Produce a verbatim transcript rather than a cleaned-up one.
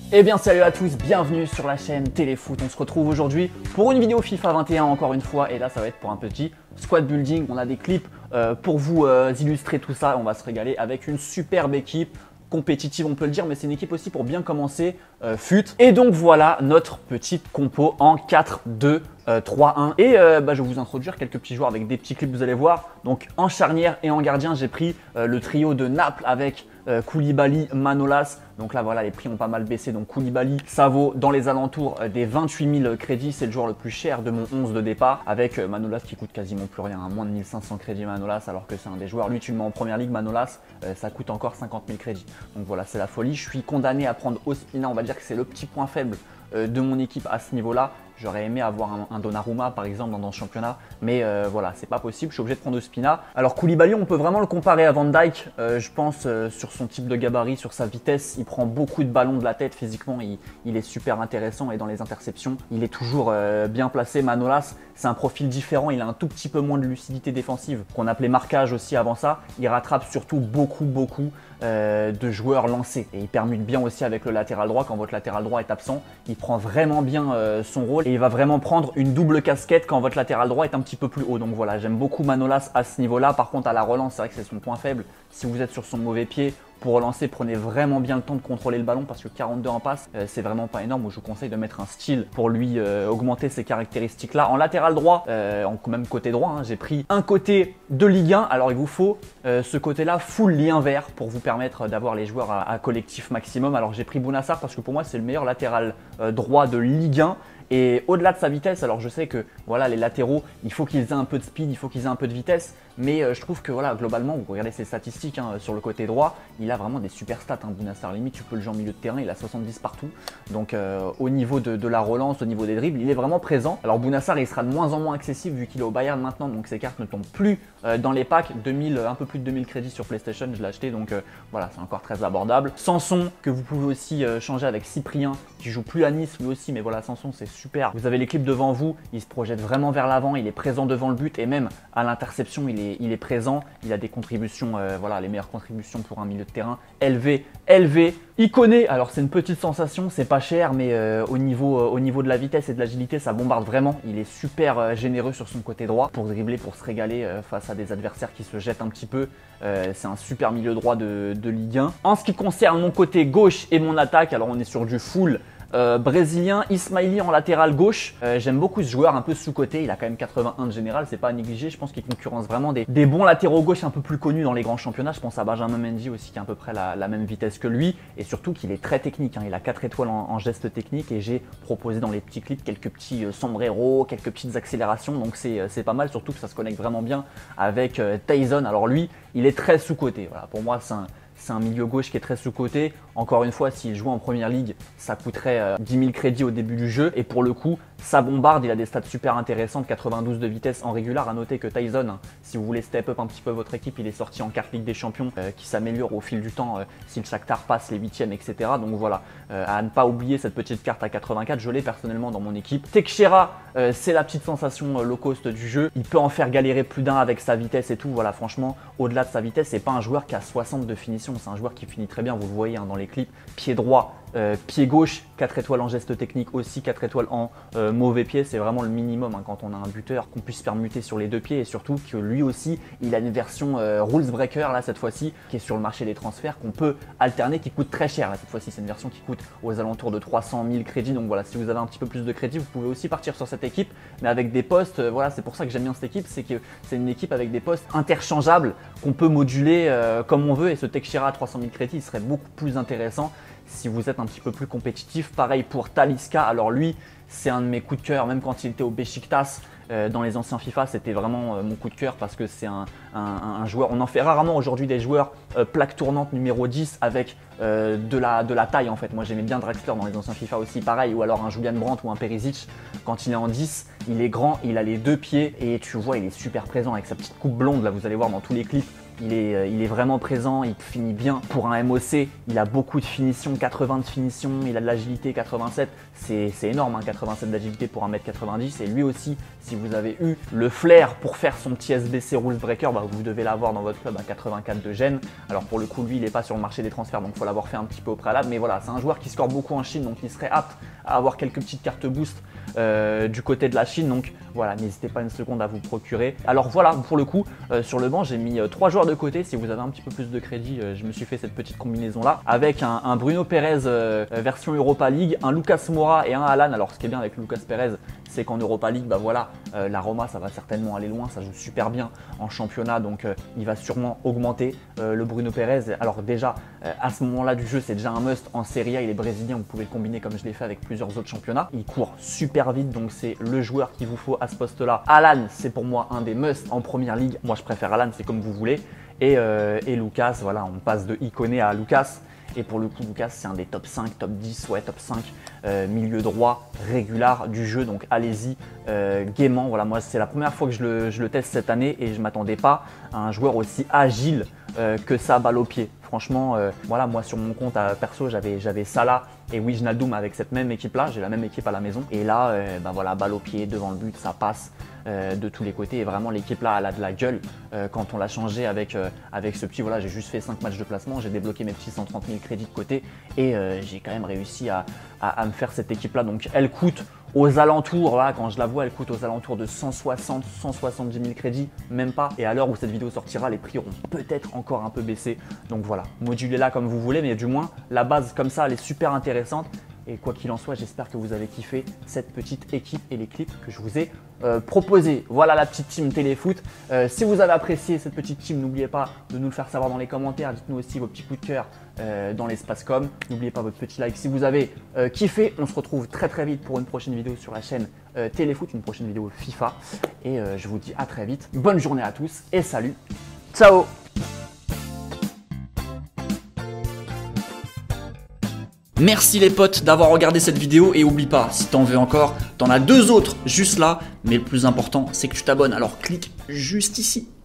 Eh bien salut à tous, bienvenue sur la chaîne Téléfoot. On se retrouve aujourd'hui pour une vidéo FIFA vingt et un encore une fois, et là ça va être pour un petit squad building. On a des clips euh, pour vous euh, illustrer tout ça. On va se régaler avec une superbe équipe compétitive, on peut le dire, mais c'est une équipe aussi pour bien commencer, euh, fut. Et donc voilà notre petite compo en quatre deux trois un. Et euh, bah, je vais vous introduire quelques petits joueurs avec des petits clips, vous allez voir. Donc en charnière et en gardien, j'ai pris euh, le trio de Naples avec euh, Koulibaly, Manolas. Donc là voilà, les prix ont pas mal baissé. Donc Koulibaly, ça vaut dans les alentours des vingt-huit mille crédits. C'est le joueur le plus cher de mon onze de départ. Avec euh, Manolas qui coûte quasiment plus rien, hein, moins de mille cinq cents crédits Manolas, alors que c'est un des joueurs. Lui, tu le mets en première ligue, Manolas, euh, ça coûte encore cinquante mille crédits. Donc voilà, c'est la folie. Je suis condamné à prendre Ospina. On va dire que c'est le petit point faible euh, de mon équipe à ce niveau-là. J'aurais aimé avoir un, un Donnarumma par exemple dans, dans ce championnat, mais euh, voilà, c'est pas possible, je suis obligé de prendre Ospina. Alors Koulibaly, on peut vraiment le comparer à Van Dijk, euh, je pense, euh, sur son type de gabarit, sur sa vitesse. Il prend beaucoup de ballons de la tête, physiquement, il, il est super intéressant, et dans les interceptions, il est toujours euh, bien placé. Manolas, c'est un profil différent, il a un tout petit peu moins de lucidité défensive, qu'on appelait marquage aussi avant ça. Il rattrape surtout beaucoup, beaucoup euh, de joueurs lancés, et il permute bien aussi avec le latéral droit. Quand votre latéral droit est absent, il prend vraiment bien euh, son rôle. Et il va vraiment prendre une double casquette quand votre latéral droit est un petit peu plus haut. Donc voilà, j'aime beaucoup Manolas à ce niveau-là. Par contre, à la relance, c'est vrai que c'est son point faible. Si vous êtes sur son mauvais pied, pour relancer, prenez vraiment bien le temps de contrôler le ballon, parce que quarante-deux en passe, euh, c'est vraiment pas énorme. Je vous conseille de mettre un style pour lui euh, augmenter ces caractéristiques-là. En latéral droit, euh, en même côté droit, hein, j'ai pris un côté de Ligue un. Alors il vous faut euh, ce côté-là full lien vert pour vous permettre d'avoir les joueurs à, à collectif maximum. Alors j'ai pris Bounassar parce que pour moi c'est le meilleur latéral euh, droit de Ligue un. Et au-delà de sa vitesse, alors je sais que voilà, les latéraux, il faut qu'ils aient un peu de speed, il faut qu'ils aient un peu de vitesse, mais euh, je trouve que voilà, globalement, vous regardez ses statistiques hein, sur le côté droit, il a vraiment des super stats. Hein, Bounassar, limite, tu peux le jouer en milieu de terrain, il a soixante-dix partout. Donc euh, au niveau de, de la relance, au niveau des dribbles, il est vraiment présent. Alors Bounassar, il sera de moins en moins accessible vu qu'il est au Bayern maintenant, donc ses cartes ne tombent plus euh, dans les packs. deux mille, un peu plus de deux mille crédits sur PlayStation, je l'ai acheté, donc euh, voilà, c'est encore très abordable. Sanson, que vous pouvez aussi euh, changer avec Cyprien, qui joue plus à Nice lui aussi, mais voilà, Sanson, c'est super. Vous avez l'équipe devant vous, il se projette vraiment vers l'avant, il est présent devant le but, et même à l'interception, il est, il est présent. Il a des contributions, euh, voilà, les meilleures contributions pour un milieu de terrain. Élevé, élevé. Iconé, alors c'est une petite sensation, c'est pas cher, mais euh, au, niveau, euh, au niveau de la vitesse et de l'agilité, ça bombarde vraiment. Il est super euh, généreux sur son côté droit pour dribbler, pour se régaler euh, face à des adversaires qui se jettent un petit peu. Euh, c'est un super milieu droit de, de Ligue un. En ce qui concerne mon côté gauche et mon attaque, alors on est sur du full Euh, brésilien, Ismaili en latéral gauche. Euh, J'aime beaucoup ce joueur un peu sous-côté, il a quand même quatre-vingt-un de général, c'est pas à négliger. Je pense qu'il concurrence vraiment des, des bons latéraux gauche un peu plus connus dans les grands championnats. Je pense à Benjamin Mendy aussi qui a à peu près la, la même vitesse que lui, et surtout qu'il est très technique. Hein. Il a quatre étoiles en, en geste technique, et j'ai proposé dans les petits clips quelques petits euh, sombreros, quelques petites accélérations, donc c'est euh, pas mal, surtout que ça se connecte vraiment bien avec euh, Tyson. Alors lui, il est très sous-côté. Voilà, pour moi, c'est un C'est un milieu gauche qui est très sous-côté. Encore une fois, s'il jouait en première ligue, ça coûterait euh, dix mille crédits au début du jeu. Et pour le coup, ça bombarde. Il a des stats super intéressantes, quatre-vingt-douze de vitesse en régular. À noter que Tyson, hein, si vous voulez step up un petit peu votre équipe, il est sorti en carte Ligue des Champions, euh, qui s'améliore au fil du temps euh, si le Shakhtar passe les huitièmes, et cetera. Donc voilà, euh, à ne pas oublier cette petite carte à quatre-vingt-quatre. Je l'ai personnellement dans mon équipe. Teixeira, euh, c'est la petite sensation euh, low cost du jeu. Il peut en faire galérer plus d'un avec sa vitesse et tout. Voilà, franchement, au-delà de sa vitesse, c'est pas un joueur qui a soixante de finition. C'est un joueur qui finit très bien, vous le voyez hein, dans les clips. Pied droit, euh, pied gauche, quatre étoiles en geste technique aussi, quatre étoiles en euh, mauvais pied. C'est vraiment le minimum hein, quand on a un buteur, qu'on puisse permuter sur les deux pieds, et surtout que lui aussi, il a une version euh, Rules Breaker là cette fois-ci, qui est sur le marché des transferts, qu'on peut alterner, qui coûte très cher. Là, cette fois-ci, c'est une version qui coûte aux alentours de trois cent mille crédits. Donc voilà, si vous avez un petit peu plus de crédits, vous pouvez aussi partir sur cette équipe, mais avec des postes. Euh, voilà, c'est pour ça que j'aime bien cette équipe, c'est que c'est une équipe avec des postes interchangeables qu'on peut moduler euh, comme on veut. Et ce Teixeira à trois cent mille crédits, il serait beaucoup plus intéressant si vous êtes un petit peu plus compétitif. Pareil pour Talisca. Alors lui, c'est un de mes coups de cœur, même quand il était au Beşiktaş. Euh, dans les anciens FIFA, c'était vraiment euh, mon coup de cœur, parce que c'est un, un, un joueur, on en fait rarement aujourd'hui des joueurs euh, plaque tournante numéro dix avec euh, de, la, de la taille en fait. Moi j'aimais bien Draxler dans les anciens FIFA aussi, pareil, ou alors un Julian Brandt ou un Perisic. Quand il est en dix, il est grand, il a les deux pieds, et tu vois, il est super présent avec sa petite coupe blonde, là vous allez voir dans tous les clips. il est, euh, il est vraiment présent, il finit bien. Pour un M O C, il a beaucoup de finition, quatre-vingts de finition, il a de l'agilité, quatre-vingt-sept. C'est énorme, hein, quatre-vingt-sept d'agilité pour un mètre quatre-vingt-dix. Et lui aussi, si vous avez eu le flair pour faire son petit S B C Rules Breaker, bah, vous devez l'avoir dans votre club à quatre-vingt-quatre de gêne. Alors pour le coup, lui, il n'est pas sur le marché des transferts, donc il faut l'avoir fait un petit peu au préalable. Mais voilà, c'est un joueur qui score beaucoup en Chine, donc il serait apte à avoir quelques petites cartes boost euh, du côté de la Chine. Donc voilà, n'hésitez pas une seconde à vous procurer. Alors voilà, pour le coup, euh, sur le banc, j'ai mis euh, trois joueurs de côté. Si vous avez un petit peu plus de crédit, euh, je me suis fait cette petite combinaison-là avec un, un Bruno Pérez euh, version Europa League, un Lucas Moura et un Alan. Alors ce qui est bien avec Lucas Pérez, c'est qu'en Europa League, bah voilà, euh, la Roma, ça va certainement aller loin, ça joue super bien en championnat, donc euh, il va sûrement augmenter. Euh, le Bruno Pérez, alors déjà, euh, à ce moment-là du jeu, c'est déjà un must en Serie A, il est brésilien, vous pouvez le combiner comme je l'ai fait avec plusieurs autres championnats. Il court super vite, donc c'est le joueur qu'il vous faut à ce poste-là. Alan, c'est pour moi un des must en première ligue. Moi, je préfère Alan, c'est comme vous voulez. Et, euh, et Lucas, voilà, on passe de Iconé à Lucas. Et pour le coup, Lucas, c'est un des top cinq, top dix, ouais, top cinq, euh, milieu droit, régulier du jeu. Donc allez-y, euh, gaiement. Voilà, moi, c'est la première fois que je le, je le teste cette année et je ne m'attendais pas à un joueur aussi agile euh, que ça, balle au pied. Franchement, euh, voilà, moi, sur mon compte à perso, j'avais Salah et Wijnaldum avec cette même équipe-là. J'ai la même équipe à la maison. Et là, euh, ben voilà, balle au pied, devant le but, ça passe. Euh, de tous les côtés et vraiment l'équipe là elle a de la gueule euh, quand on l'a changé avec, euh, avec ce petit, voilà, j'ai juste fait cinq matchs de placement, j'ai débloqué mes petits cent trente mille crédits de côté et euh, j'ai quand même réussi à, à, à me faire cette équipe là. Donc elle coûte aux alentours, voilà, quand je la vois elle coûte aux alentours de cent soixante, cent soixante-dix mille crédits, même pas, et à l'heure où cette vidéo sortira les prix auront peut-être encore un peu baissé. Donc voilà, modulez-la comme vous voulez, mais du moins la base comme ça elle est super intéressante. Et quoi qu'il en soit, j'espère que vous avez kiffé cette petite équipe et les clips que je vous ai euh, proposés. Voilà la petite team Téléfoot. Euh, si vous avez apprécié cette petite team, n'oubliez pas de nous le faire savoir dans les commentaires. Dites-nous aussi vos petits coups de cœur euh, dans l'espace com. N'oubliez pas votre petit like si vous avez euh, kiffé. On se retrouve très très vite pour une prochaine vidéo sur la chaîne euh, Téléfoot, une prochaine vidéo FIFA. Et euh, je vous dis à très vite. Bonne journée à tous et salut. Ciao. Merci les potes d'avoir regardé cette vidéo et oublie pas, si t'en veux encore, t'en as deux autres juste là, mais le plus important c'est que tu t'abonnes, alors clique juste ici.